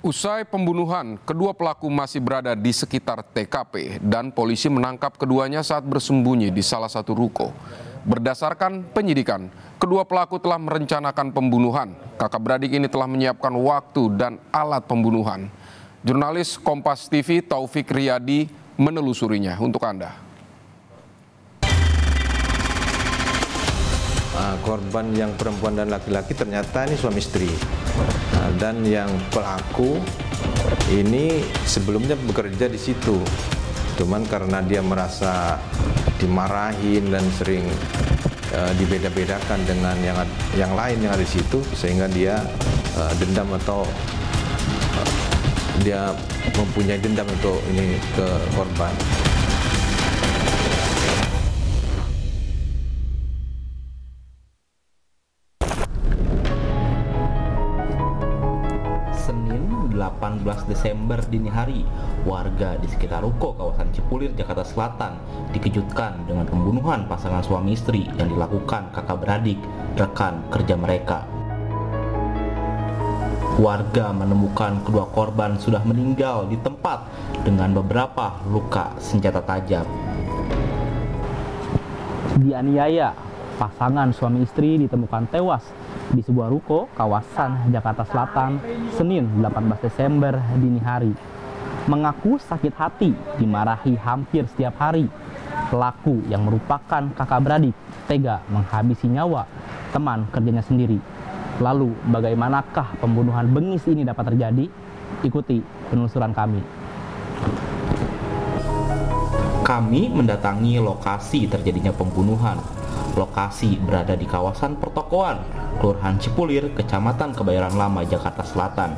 Usai pembunuhan, kedua pelaku masih berada di sekitar TKP dan polisi menangkap keduanya saat bersembunyi di salah satu ruko. Berdasarkan penyidikan, kedua pelaku telah merencanakan pembunuhan. Kakak beradik ini telah menyiapkan waktu dan alat pembunuhan. Jurnalis Kompas TV Taufik Riyadi menelusurinya untuk Anda. Korban yang perempuan dan laki-laki ternyata ini suami istri. Dan yang pelaku ini sebelumnya bekerja di situ. Cuman karena dia merasa dimarahin dan sering dibeda-bedakan dengan yang lain yang ada di situ, sehingga dia dendam atau dia mempunyai dendam untuk ini ke korban. Senin 18 Desember dini hari, warga di sekitar ruko kawasan Cipulir, Jakarta Selatan dikejutkan dengan pembunuhan pasangan suami istri yang dilakukan kakak beradik rekan kerja mereka. Warga menemukan kedua korban sudah meninggal di tempat dengan beberapa luka senjata tajam. Dianiaya, pasangan suami istri ditemukan tewas di sebuah ruko kawasan Jakarta Selatan Senin 18 Desember dini hari. Mengaku sakit hati dimarahi hampir setiap hari. Pelaku yang merupakan kakak beradik tega menghabisi nyawa teman kerjanya sendiri. Lalu bagaimanakah pembunuhan bengis ini dapat terjadi? Ikuti penelusuran kami. Kami mendatangi lokasi terjadinya pembunuhan. Lokasi berada di kawasan pertokoan, Kelurahan Cipulir, Kecamatan Kebayoran Lama, Jakarta Selatan.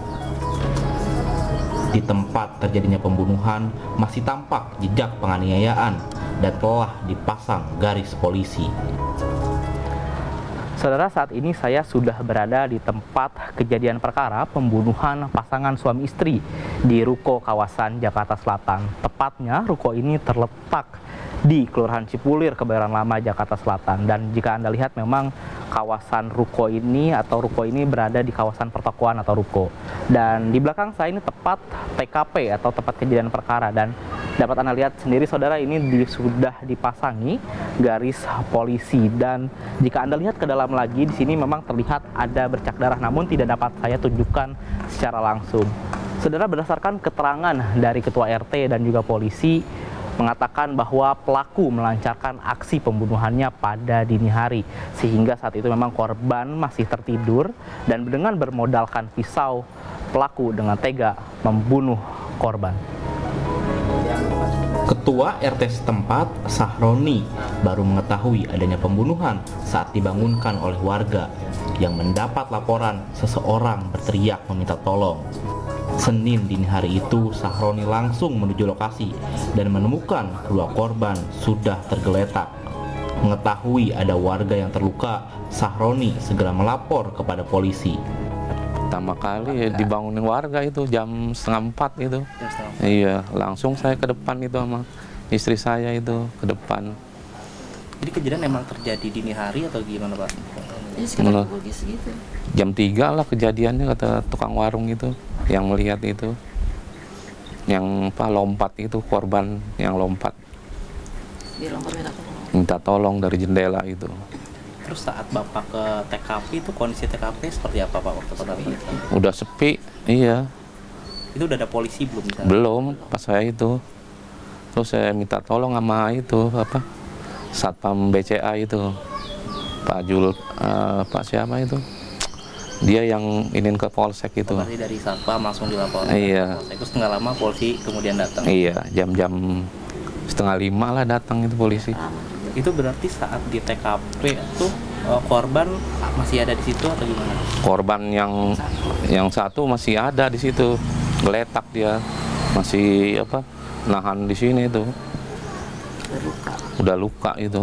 Di tempat terjadinya pembunuhan masih tampak jejak penganiayaan dan telah dipasang garis polisi. Saudara, saat ini saya sudah berada di tempat kejadian perkara pembunuhan pasangan suami istri di ruko kawasan Jakarta Selatan. Tepatnya ruko ini terletak di Kelurahan Cipulir, Kebayoran Lama, Jakarta Selatan. Dan jika Anda lihat, memang kawasan ruko ini berada di kawasan pertokoan atau ruko. Dan di belakang saya ini tepat TKP atau tempat kejadian perkara. Dan dapat Anda lihat sendiri, saudara, ini sudah dipasangi garis polisi. Dan jika Anda lihat ke dalam lagi, di sini memang terlihat ada bercak darah, namun tidak dapat saya tunjukkan secara langsung. Saudara, berdasarkan keterangan dari Ketua RT dan juga polisi, mengatakan bahwa pelaku melancarkan aksi pembunuhannya pada dini hari, sehingga saat itu memang korban masih tertidur, dan dengan bermodalkan pisau, pelaku dengan tega membunuh korban. Ketua RT setempat, Sahroni, baru mengetahui adanya pembunuhan saat dibangunkan oleh warga yang mendapat laporan seseorang berteriak meminta tolong. Senin dini hari itu, Sahroni langsung menuju lokasi dan menemukan kedua korban sudah tergeletak. Mengetahui ada warga yang terluka, Sahroni segera melapor kepada polisi. Pertama kali dibangunin warga itu jam 3:30 itu. Iya, langsung saya ke depan itu sama istri saya itu ke depan. Jadi kejadian emang terjadi dini hari atau gimana, Pak? Ya, sekitar pukul segitu. Jam 3 lah kejadiannya, kata tukang warung itu yang melihat itu. Yang lompat itu, korban yang lompat. Dia lompat minta tolong dari jendela itu. Terus saat Bapak ke TKP itu kondisi TKP seperti apa, Pak, waktu pertama? Udah sepi, iya. Itu udah ada polisi belum? Misalnya? Belum, pas saya itu. Terus saya minta tolong sama itu, Satpam BCA itu. Pak Jul, Pak siapa itu? Dia yang ingin ke polsek itu. Berarti dari Satpam langsung dilaporkan. Iya. Itu setengah lama polisi kemudian datang. Iya, jam-jam 4:30 lah datang itu polisi. Itu berarti saat di TKP itu korban masih ada di situ atau gimana? Korban yang satu masih ada di situ, geletak dia, masih nahan di sini itu. Udah luka itu.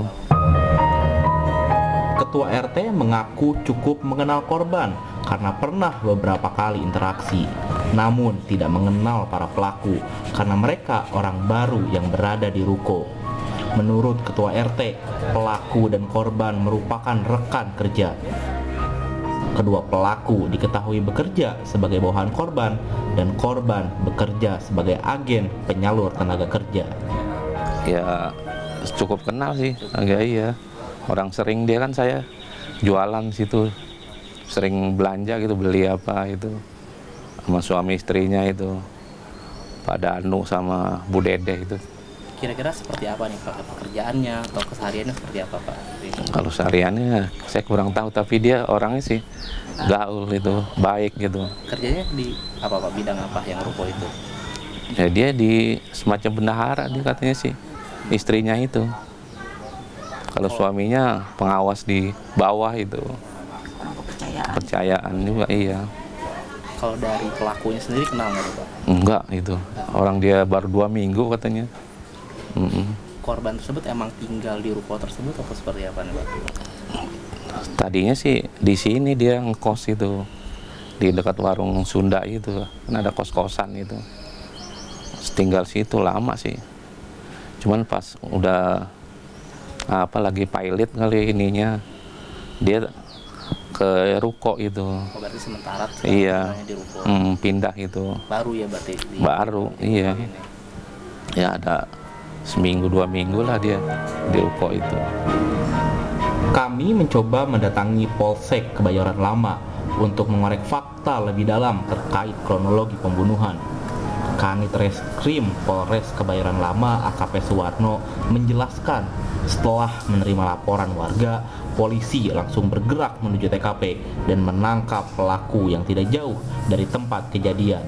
Ketua RT mengaku cukup mengenal korban karena pernah beberapa kali interaksi, namun tidak mengenal para pelaku karena mereka orang baru yang berada di ruko. Menurut Ketua RT, pelaku dan korban merupakan rekan kerja. Kedua pelaku diketahui bekerja sebagai bawahan korban dan korban bekerja sebagai agen penyalur tenaga kerja. Ya cukup kenal sih, agak iya. Orang sering, dia kan saya jualan situ, sering belanja gitu, beli apa itu sama suami istrinya itu, Pak Danu sama Bu Dede itu. Kira-kira seperti apa nih Pak pekerjaannya atau kesehariannya seperti apa Pak? Kalau sehariannya saya kurang tahu, tapi dia orangnya sih gaul itu, baik gitu. Kerjanya di apa Pak, bidang apa yang ruko itu? Ya dia di semacam bendahara, dia katanya sih, istrinya itu. Kalau suaminya pengawas di bawah itu. Kepercayaan juga, iya. Kalau dari pelakunya sendiri kenal nggak Pak? Enggak, itu orang dia baru 2 minggu katanya. Korban tersebut emang tinggal di ruko tersebut atau seperti apa nih Pak? Tadinya sih di sini dia ngekos itu, di dekat warung Sunda itu, kan ada kos-kosan itu. Tinggal situ lama sih. Cuman pas udah apa lagi pilot kali ininya, dia ke ruko itu. Oh, berarti sementara iya, di ruko. Pindah itu. Baru ya berarti? Baru, iya. Ya ada seminggu 2 minggu lah dia di ruko itu. Kami mencoba mendatangi Polsek Kebayoran Lama untuk mengorek fakta lebih dalam terkait kronologi pembunuhan. Kanit Reskrim Polres Kebayoran Lama AKP Suwarno menjelaskan setelah menerima laporan warga, polisi langsung bergerak menuju TKP dan menangkap pelaku yang tidak jauh dari tempat kejadian.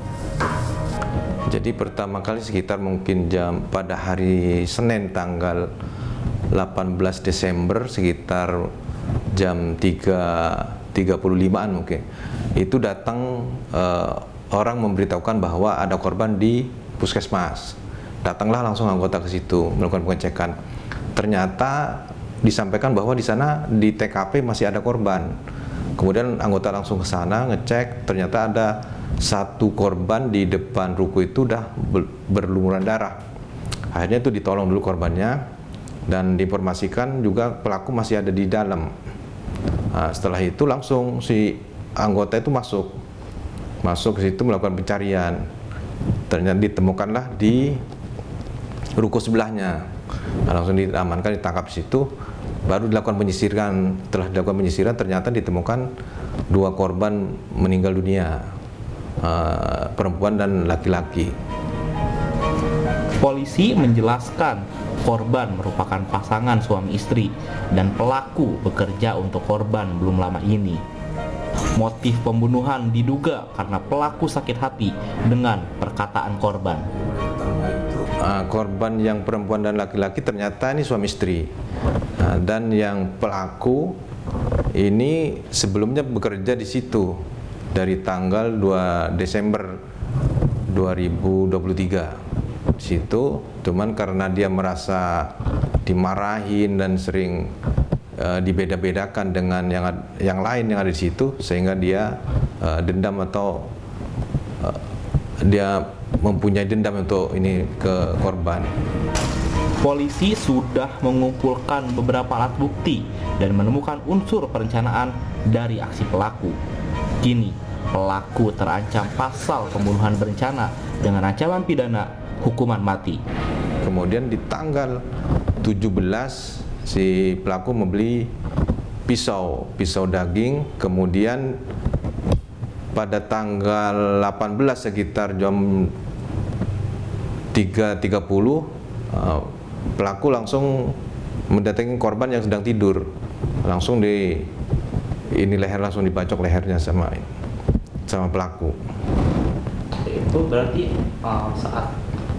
Jadi pertama kali sekitar mungkin pada hari Senin tanggal 18 Desember sekitar jam 3.35an mungkin. Itu datang orang memberitahukan bahwa ada korban di puskesmas. Datanglah langsung anggota ke situ melakukan pengecekan. Ternyata disampaikan bahwa di sana di TKP masih ada korban. Kemudian anggota langsung ke sana ngecek, ternyata ada 1 korban di depan ruko itu udah berlumuran darah. Akhirnya itu ditolong dulu korbannya dan diinformasikan juga pelaku masih ada di dalam. Nah, setelah itu langsung si anggota itu masuk ke situ melakukan pencarian. Ternyata ditemukanlah di ruko sebelahnya. Nah, langsung diamankan, ditangkap di situ. Baru dilakukan penyisiran. Setelah dilakukan penyisiran ternyata ditemukan 2 korban meninggal dunia, perempuan dan laki-laki. Polisi menjelaskan korban merupakan pasangan suami istri dan pelaku bekerja untuk korban belum lama ini. Motif pembunuhan diduga karena pelaku sakit hati dengan perkataan korban. Korban yang perempuan dan laki-laki ternyata ini suami istri. Dan yang pelaku ini sebelumnya bekerja di situ dari tanggal 2 Desember 2023 di situ. Cuman karena dia merasa dimarahin dan sering dibeda-bedakan dengan yang lain yang ada di situ, sehingga dia dendam atau dia mempunyai dendam untuk ini ke korban. Polisi sudah mengumpulkan beberapa alat bukti dan menemukan unsur perencanaan dari aksi pelaku. Kini, pelaku terancam pasal pembunuhan berencana dengan ancaman pidana hukuman mati. Kemudian di tanggal 17 si pelaku membeli pisau daging, kemudian pada tanggal 18 sekitar jam 3.30 pelaku langsung mendatangi korban yang sedang tidur, langsung leher langsung dibacok lehernya sama pelaku. Itu berarti saat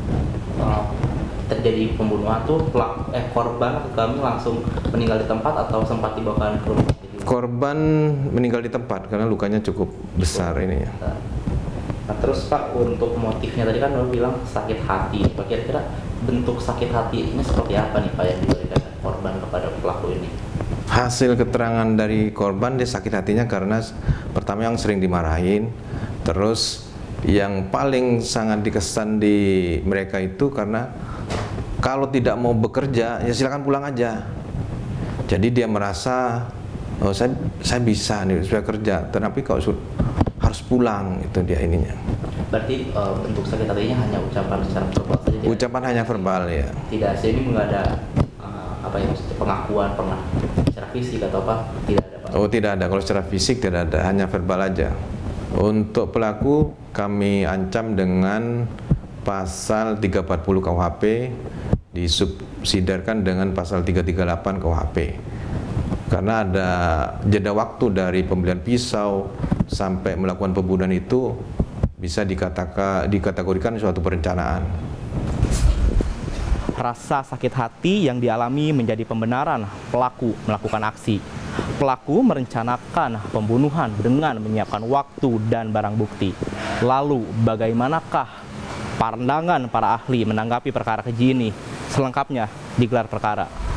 terjadi pembunuhan tuh korban atau kami langsung meninggal di tempat atau sempat dibawa ke rumah sakit? Korban meninggal di tempat karena lukanya cukup besar ini ya. Nah, terus Pak, untuk motifnya tadi kan Bapak bilang sakit hati. Pak, kira-kira bentuk sakit hati ini seperti apa nih Pak yang diberikan korban kepada pelaku ini? Hasil keterangan dari korban, dia sakit hatinya karena pertama yang sering dimarahin, terus yang paling sangat dikesan di mereka itu karena kalau tidak mau bekerja ya silakan pulang aja. Jadi dia merasa oh saya bisa nih supaya kerja, tapi kok harus pulang, itu dia ininya. Berarti bentuk sakit hatinya hanya ucapan secara verbal saja? Ucapan hanya verbal ya. Tidak, jadi nggak ada pengakuan pernah secara fisik atau apa? Tidak ada Pak? Oh tidak ada, kalau secara fisik tidak ada, hanya verbal aja. Untuk pelaku kami ancam dengan pasal 340 KUHP, disubsidiarkan dengan pasal 338 KUHP. Karena ada jeda waktu dari pembelian pisau sampai melakukan pembunuhan itu bisa dikategorikan suatu perencanaan. Rasa sakit hati yang dialami menjadi pembenaran pelaku melakukan aksi. Pelaku merencanakan pembunuhan dengan menyiapkan waktu dan barang bukti. Lalu bagaimanakah pandangan para ahli menanggapi perkara keji ini? Selengkapnya di Gelar Perkara.